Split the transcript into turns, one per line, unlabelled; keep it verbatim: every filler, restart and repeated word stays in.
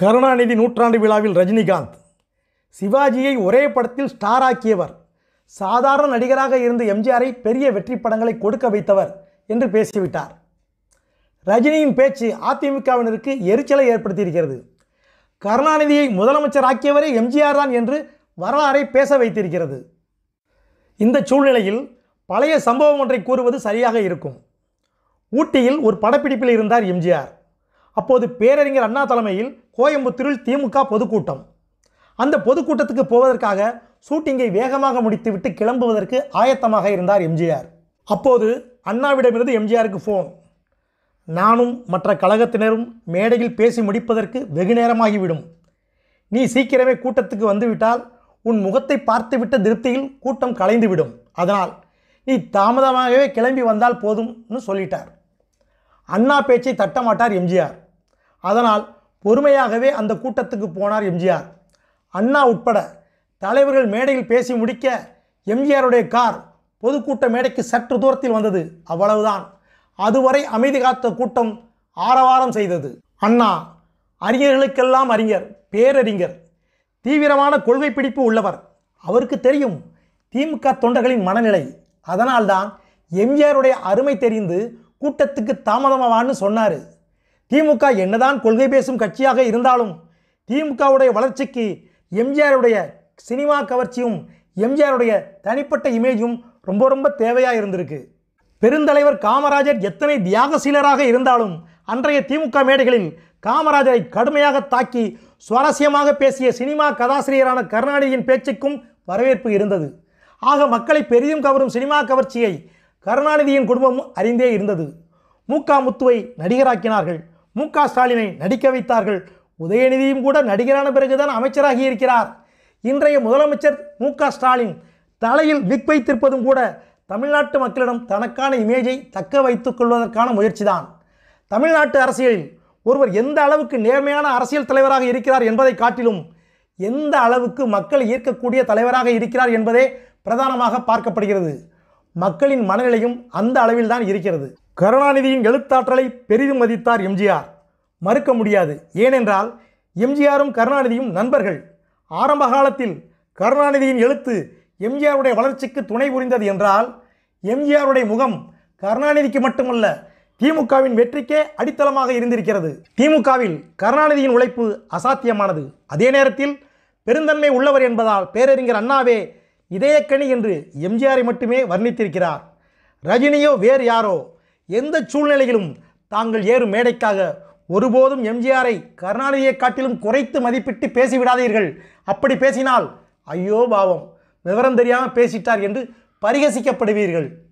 கருணாநிதி நூற்றாண்டு விழாவில் ரஜினிகாந்த் சிவாஜியை ஒரே படத்தில் ஸ்டார் ஆக்கியவர், சாதாரண நடிகராக இருந்த எம்ஜிஆரை பெரிய வெற்றி படங்களை கொடுக்க வைத்தவர் என்று பேசிவிட்டார். ரஜினியின் பேச்சு அதிமுகவினருக்கு எரிச்சலை ஏற்படுத்தியிருக்கிறது. கருணாநிதியை முதலமைச்சர் ஆக்கியவரே எம்ஜிஆர் தான் என்று வரலாறை பேச வைத்திருக்கிறது. இந்த சூழ்நிலையில் பழைய சம்பவம் ஒன்றை கூறுவது சரியாக இருக்கும். ஊட்டியில் ஒரு படப்பிடிப்பில் இருந்தார் எம்ஜிஆர். அப்போது பேரறிஞர் அண்ணா தலைமையில் கோயம்புத்தூரில் திமுக பொதுக்கூட்டம். அந்த பொதுக்கூட்டத்துக்கு போவதற்காக ஷூட்டிங்கை வேகமாக முடித்துவிட்டு கிளம்புவதற்கு ஆயத்தமாக இருந்தார் எம்ஜிஆர். அப்போது அண்ணாவிடமிருந்து எம்ஜிஆருக்கு ஃபோன். நானும் மற்ற கழகத்தினரும் மேடையில் பேசி முடிப்பதற்கு வெகு நேரமாகிவிடும். நீ சீக்கிரமே கூட்டத்துக்கு வந்துவிட்டால் உன் முகத்தை பார்த்துவிட்ட திருப்தியில் கூட்டம் கலைந்துவிடும். அதனால் நீ தாமதமாகவே கிளம்பி வந்தால் போதும்னு சொல்லிட்டார். அண்ணா பேச்சை தட்டமாட்டார் எம்ஜிஆர். அதனால் பொறுமையாகவே அந்த கூட்டத்துக்கு போனார் எம்ஜிஆர். அண்ணா உட்பட தலைவர்கள் மேடையில் பேசி முடிக்க எம்ஜிஆருடைய கார் பொதுக்கூட்ட மேடைக்கு சற்று தூரத்தில் வந்தது. அவ்வளவுதான். அதுவரை அமைதி காத்த கூட்டம் ஆரவாரம் செய்தது. அண்ணா அறிஞர்களுக்கெல்லாம் அறிஞர், பேரறிஞர், தீவிரமான கொள்கை பிடிப்பு உள்ளவர். அவருக்கு தெரியும் திமுக தொண்டர்களின் மனநிலை. அதனால்தான் எம்ஜிஆருடைய அருமை தெரிந்து கூட்டத்துக்கு தாமதமாவான்னு சொன்னார். திமுக என்னதான் கொள்கை பேசும் கட்சியாக இருந்தாலும் திமுகவுடைய வளர்ச்சிக்கு எம்ஜிஆருடைய சினிமா கவர்ச்சியும் எம்ஜிஆருடைய தனிப்பட்ட இமேஜும் ரொம்ப ரொம்ப தேவையாக இருந்திருக்கு. பெருந்தலைவர் காமராஜர் எத்தனை தியாகசீலராக இருந்தாலும் அன்றைய திமுக மேடைகளில் காமராஜரை கடுமையாக தாக்கி சுவாரஸ்யமாக பேசிய சினிமா கதாசிரியரான கருணாநிதியின் பேச்சுக்கும் வரவேற்பு இருந்தது. ஆக மக்களை பெரிதும் கவரும் சினிமா கவர்ச்சியை கருணாநிதியின் குடும்பமும் அறிந்தே இருந்தது. மு க முத்துவை நடிகராக்கினார்கள். மு க ஸ்டாலினை நடிக்க வைத்தார்கள். உதயநிதியும் கூட நடிகரான பிறகுதான் அமைச்சராகி இருக்கிறார். இன்றைய முதலமைச்சர் மு க ஸ்டாலின் தலையில் விக் வைத்திருப்பதும் கூட தமிழ்நாட்டு மக்களிடம் தனக்கான இமேஜை தக்க வைத்துக் கொள்வதற்கான முயற்சிதான். தமிழ்நாட்டு அரசியலில் ஒருவர் எந்த அளவுக்கு நேர்மையான அரசியல் தலைவராக இருக்கிறார் என்பதை காட்டிலும் எந்த அளவுக்கு மக்களை ஈர்க்கக்கூடிய தலைவராக இருக்கிறார் என்பதே பிரதானமாக பார்க்கப்படுகிறது. மக்களின் மனநிலையும் அந்த அளவில் தான் இருக்கிறது. கருணாநிதியின் எழுத்தாற்றலை பெரிதும் மதித்தார் எம்ஜிஆர், மறுக்க முடியாது. ஏனென்றால் எம்ஜிஆரும் கருணாநிதியும் நண்பர்கள். ஆரம்ப காலத்தில் கருணாநிதியின் எழுத்து எம்ஜிஆருடைய வளர்ச்சிக்கு துணை புரிந்தது என்றால் எம்ஜிஆருடைய முகம் கருணாநிதிக்கு மட்டுமல்ல திமுகவின் வெற்றிக்கே அடித்தளமாக இருந்திருக்கிறது. திமுகவில் கருணாநிதியின் உழைப்பு அசாத்தியமானது. அதே நேரத்தில் பெருந்தன்மை உள்ளவர் என்பதால் பேரறிஞர் அண்ணாவே இதயக்கனி என்று எம்ஜிஆரை மட்டுமே வர்ணித்திருக்கிறார். ரஜினியோ வேறு யாரோ எந்த சூழ்நிலையிலும் தாங்கள் ஏறும் மேடைக்காக ஒருபோதும் எம்ஜிஆரை கருணாநிதியை காட்டிலும் குறைத்து மதிப்பிட்டு பேசிவிடாதீர்கள். அப்படி பேசினால் ஐயோ பாவம், விவரம் தெரியாமல் பேசிட்டார் என்று பரிகசிக்கப்படுவீர்கள்.